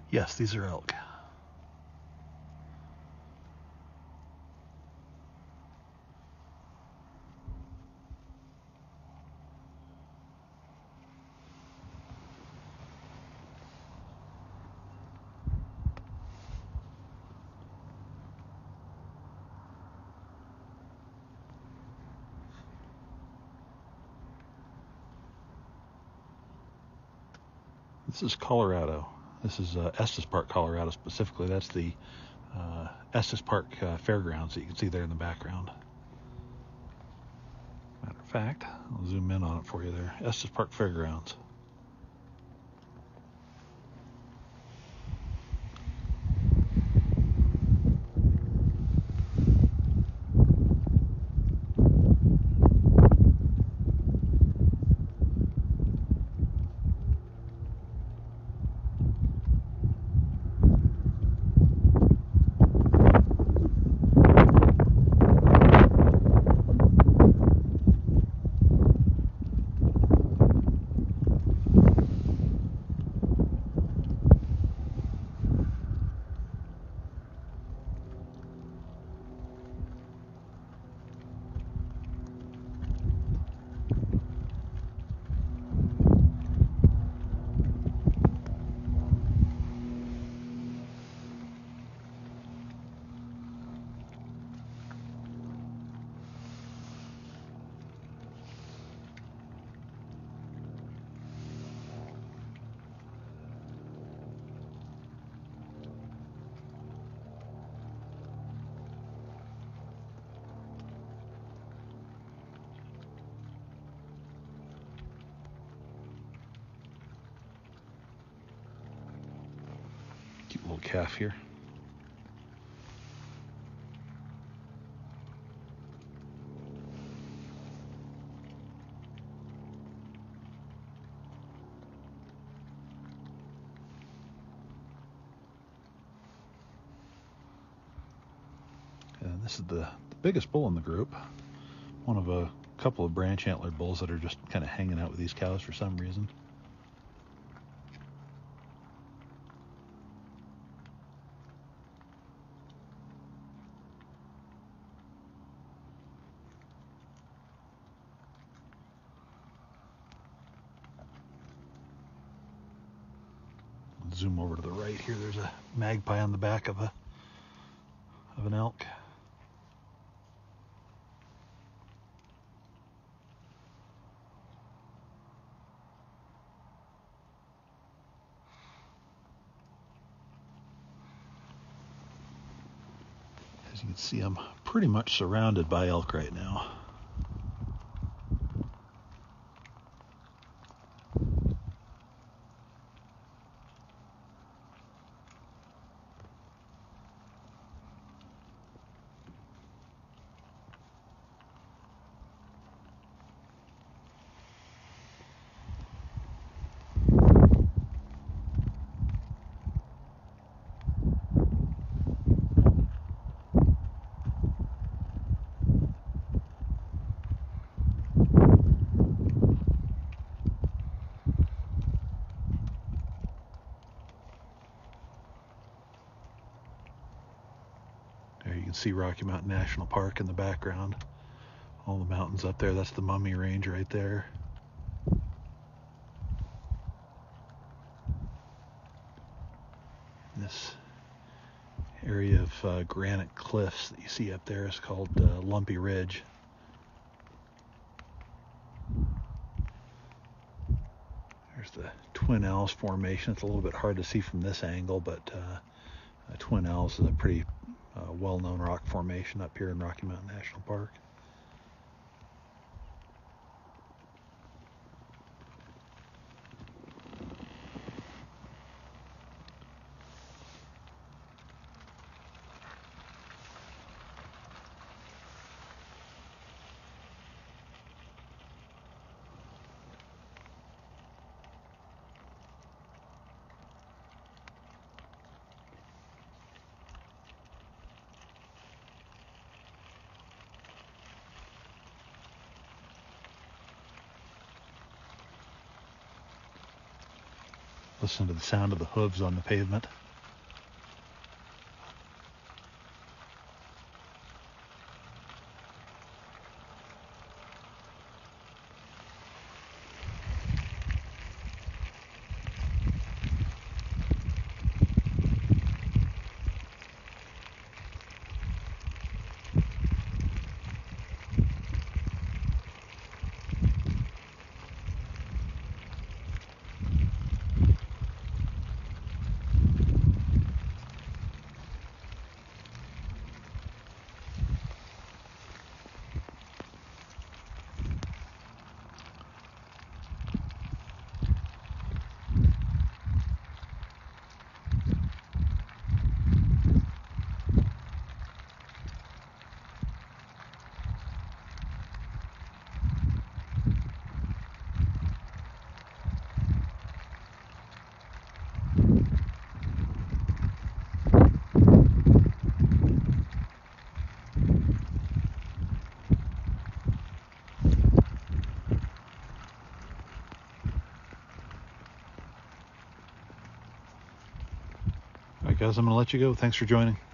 Yes, these are elk. This is Colorado. This is Estes Park, Colorado specifically. That's the Estes Park Fairgrounds that you can see there in the background. Matter of fact, I'll zoom in on it for you there. Estes Park Fairgrounds. Cute little calf here. And this is the biggest bull in the group. One of a couple of branch antlered bulls that are just kind of hanging out with these cows for some reason. Zoom over to the right here. There's a magpie on the back of an elk. As you can see, I'm pretty much surrounded by elk right now. There you can see Rocky Mountain National Park in the background. All the mountains up there. That's the Mummy Range right there. This area of granite cliffs that you see up there is called Lumpy Ridge. There's the Twin Ells Formation. It's a little bit hard to see from this angle, but Twin Ells is a pretty well-known rock formation up here in Rocky Mountain National Park. Listen to the sound of the hooves on the pavement. All right, guys, I'm going to let you go. Thanks for joining.